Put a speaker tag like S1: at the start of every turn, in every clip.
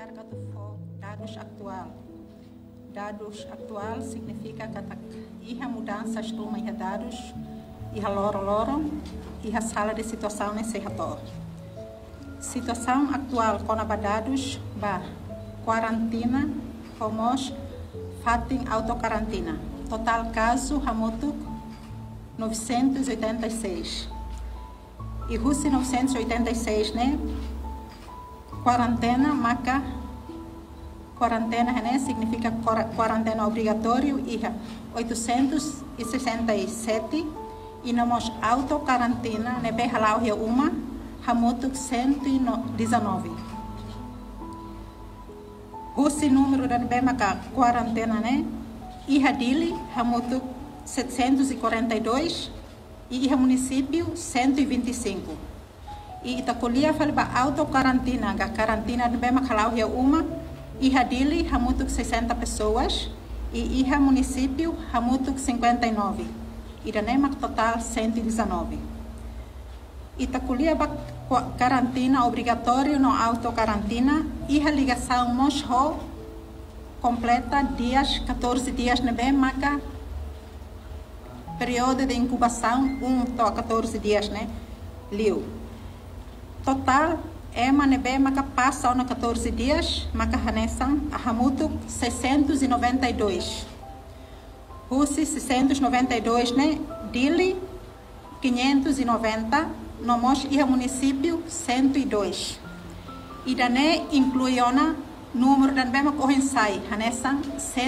S1: explicar que dados atual. Dados atual significa que há mudanças de uma dados e a loro e a sala de situação nesse retor. Situação atual com a dados ba quarantena homos fatem autocarantina. Total caso hamutuk 986. E Rússia 986, né? Quarentena, maca. Quarentena, né? Significa quarentena obrigatório e 867. E nós autocarantina, né? Behalau é uma, hamutuk 119. Rússia número da maca quarentena, né? E Dili, hamutuk 742. E o município 125. E Itacolia fala autocarantina, a carantina de Bemacalau é uma, e a Dili hamutuk 60 pessoas, e o município hamutuk 59. E da Nema total 119. Itacolia carantina obrigatório no autocarantina, e a ligação mosho completa dias 14 dias na Bemaca. Período de incubação 1 a 14 dias, né? Liu. Total é manebe maca passa na 14 dias, maca hanesan hamutuk 692. Rússia 692, né? Dili 590, nomos e município 102. E dané inclui ona número da bema corrensai, hanesan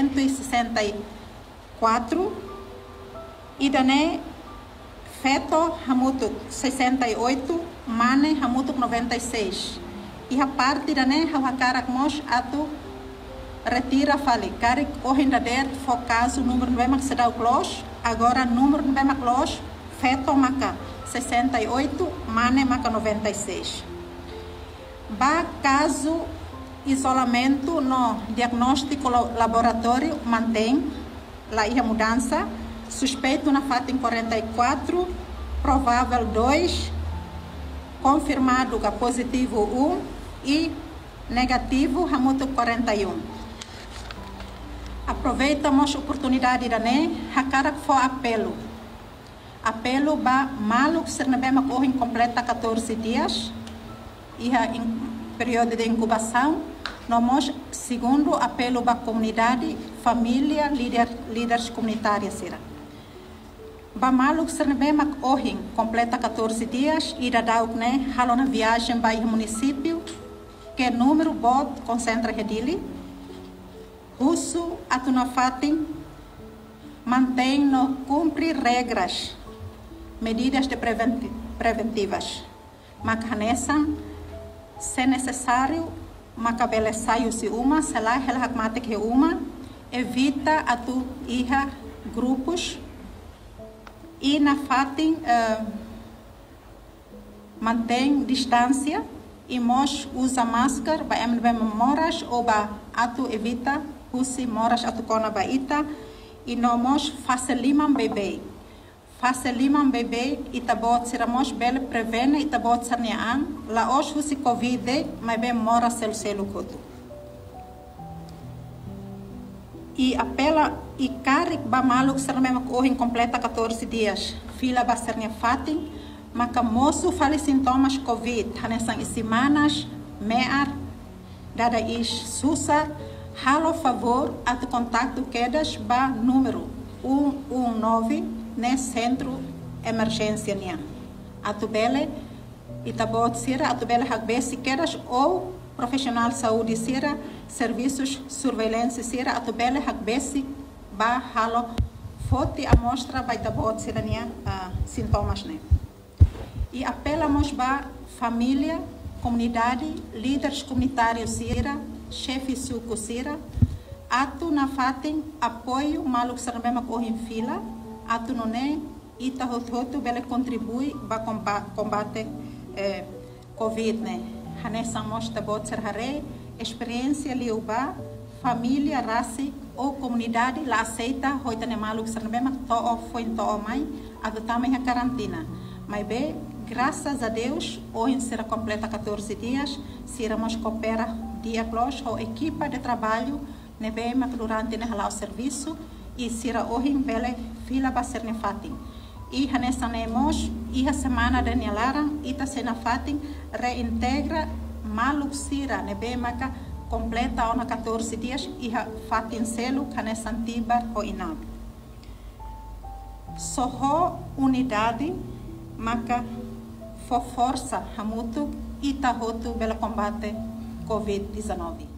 S1: 164. E dané feto hamutuk 68, mane hamutuk 96. E a parte dané hawakarak mos atu retira fali karik ohendader focaso número no bema sedau clos, agora número no bema clos feto maca 68, mane maca 96. Ba caso isolamento no diagnóstico laboratório mantém lá a mudança. Suspeito na FATEM 44, provável 2, confirmado que positivo 1 e negativo hamutuk 41. Aproveitamos a oportunidade da hakara que foi apelo. Apelo ba malu que ser nabema corre completa 14 dias e em período de incubação. Nós, segundo apelo ba comunidade, família, líderes comunitários será. Bamaluk Sernebema Ohin completa 14 dias e da Daukne halo na viagem para o município que número bot concentra Redili. Russo atunafatim mantém no cumprir regras, medidas de preventivas. Macanesan, se necessário, macabele saio se uma, se lá ela hakmate que uma, evita atu iha grupos. E na FATEM mantém distância e nós usa máscara para moras ou para atu evita usi moras atu kona baita e nós facilitam bebê e tabot seramos bele prevene e tabot sarniaan la os usi covid mas bem mora selo kotu. E apela e carik ba maluk sermema correm completa 14 dias. Fila ba sernia fatin, maka moço fale sintomas covid, hanesan semanas, mear, dada is susa, halo favor at contato quedas ba número 119 ne centro emergência nia. Atubele itabot sira atubele hagbesi quedas ou profissional saúde sira serviços surveillance sira atubele hakbesi ba halo foto amostra vai da bot sirania sintomas né e apelamos ba família comunidade líderes comunitários sira chefe suco sira atu na fatem apoio maluk sarabema corre em fila atu none ita hoto bele contribui ba combate covid né hanessa mostra bot serhare experiência liuba família raça ou comunidade lá aceita hoita ne maluk sarnebema to foi to mãe adotamos a quarentena mas bem graças a Deus hoje será completa 14 dias se iremos coopera dia close a equipa de trabalho nebema durante o serviço e sira ohim bele fila baser fatin. E nessa nemos e a semana de nelara ita sena fatin reintegra maluk sira nebema ka completa ona 14 dias e fatin selo nessa antiba o inab. Soho unidade maka for força hamutu ita hotu bela combate COVID-19.